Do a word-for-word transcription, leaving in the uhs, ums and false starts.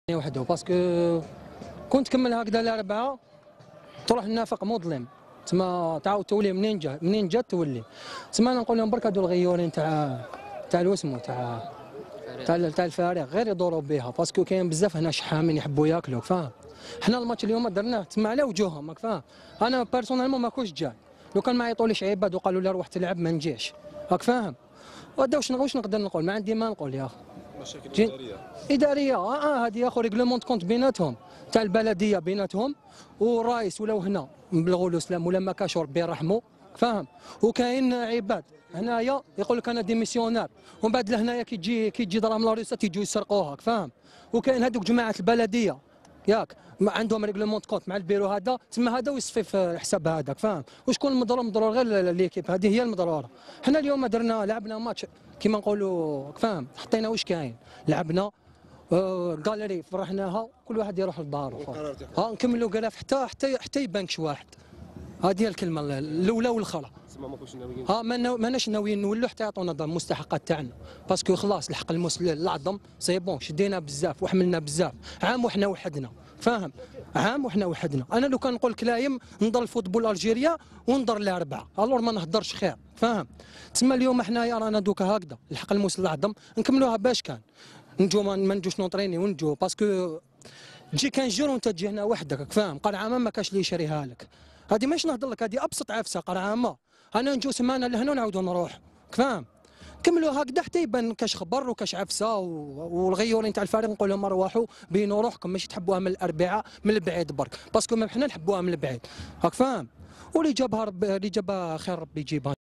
وحده باسكو كنت كمل هكذا الاربعه تروح النافق مظلم تما تعاود تولي منين جا منين جات تولي تما انا نقول لهم برك هادو الغيورين تاع تاع الوسمو تاع تاع تاع الفريق غير يدوروا بها باسكو كاين بزاف هنا شحامين يحبوا ياكلوك فاهم. حنا الماتش اليوم درناه تما على وجوههم راك فاهم. انا بيرسونيلمون ما كنتش جاي لو كان ما عيطوليش عباد وقالوا لي روح تلعب ما نجيش راك فاهم. وهذا واش واش نقدر نقول ما عندي ما نقول يا اخي. مشاكل اداريه اداريه اه هذه يا اخو ريغلومون كونت بيناتهم تاع البلديه بيناتهم والرايس ولاو هنا بالغلو سلام ولا ما كاش ربي يرحمه فاهم. وكاين عباد هنايا يقول لك انا ديميسيونير ومن بعد لهنايا كي تجي كي تجي دراهم لاريسات يجوا يسرقوها فاهم. وكاين هذوك جماعه البلديه ياك عندهم ريغلومون كونت مع البيرو هذا تما هذا ويصفي في الحساب هذاك فاهم. وشكون المضرور مضرور غير ليكيب هذه هي المضروره. حنا اليوم درنا لعبنا ماتش كيما نقولوا فاهم حطينا واش كاين لعبنا كاليري فرحناها كل واحد يروح لدارو ها نكملوا قلاف حتى حتى حتى يبانكش واحد. هذه هي الكلمه الاولى والاخرى. تسمى ما كنتش ناويين ها ماناش ناويين نولوا حتى يعطونا المستحقات تاعنا باسكو خلاص الحق المسلم العظم سي بون شدينا بزاف وحملنا بزاف عام وحنا وحدنا فاهم. عام وحنا وحدنا انا لو كان نقول لك لايم نضل فوتبول الجيريا ونضر الاربعه الور ما نهضرش خير فاهم. تسمى اليوم حنايا رانا دوكا هكذا الحق المسلم العظم نكملوها باش كان نجو ما نجوش نوطريني ونجو باسكو تجي كان جور وانت تجي هنا وحدك فاهم. قرعامه ما كاش اللي يشريها لك هذه ماشي نهضر لك هذه ابسط عفسه قرعامه. انا نجو سمانه لهنا ونعاودوا نروح فاهم. كملوا هكذا حتى يبان كاش خبر وكاش عفسه والغيورين تاع الفريق نقول لهم روحوا بينوا روحكم ماشي تحبوها من الاربعاء من البعيد برك باسكو ما حنا نحبوها من البعيد راك فاهم. واللي جابها ربي اللي جابها خير ربي يجيبها.